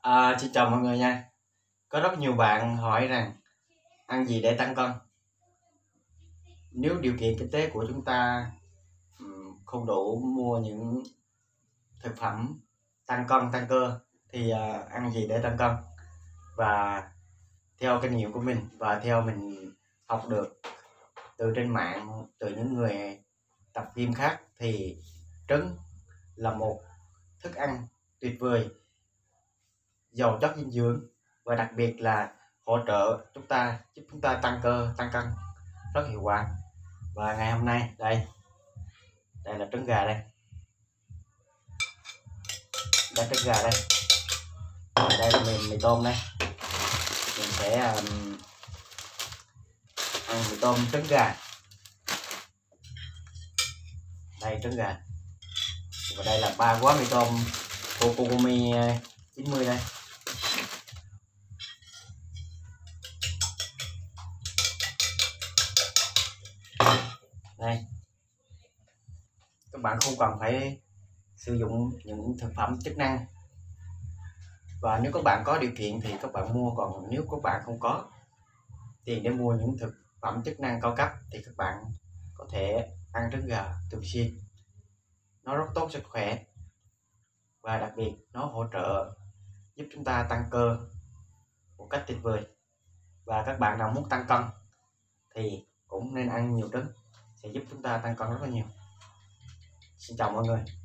Xin chào mọi người nha. Có rất nhiều bạn hỏi rằng ăn gì để tăng cân. Nếu điều kiện kinh tế của chúng ta không đủ mua những thực phẩm tăng cân, tăng cơ thì ăn gì để tăng cân. Và theo kinh nghiệm của mình và theo mình học được từ trên mạng, từ những người tập gym khác thì trứng là một thức ăn tuyệt vời, giàu chất dinh dưỡng và đặc biệt là hỗ trợ giúp chúng ta tăng cơ, tăng cân rất hiệu quả. Và ngày hôm nay đây là trứng gà đây, trứng gà đây, và đây là mì tôm đây. Mình sẽ ăn mì tôm trứng gà. Đây trứng gà, và đây là 3 quả mì tôm Kokumi 90 đây. Đây, các bạn không cần phải sử dụng những thực phẩm chức năng, và nếu các bạn có điều kiện thì các bạn mua, còn nếu các bạn không có tiền để mua những thực phẩm chức năng cao cấp thì các bạn có thể ăn trứng gà thường xuyên. Nó rất tốt cho sức khỏe và đặc biệt nó hỗ trợ giúp chúng ta tăng cơ một cách tuyệt vời. Và các bạn nào muốn tăng cân thì cũng nên ăn nhiều trứng, sẽ giúp chúng ta tăng cân rất là nhiều. Xin chào mọi người.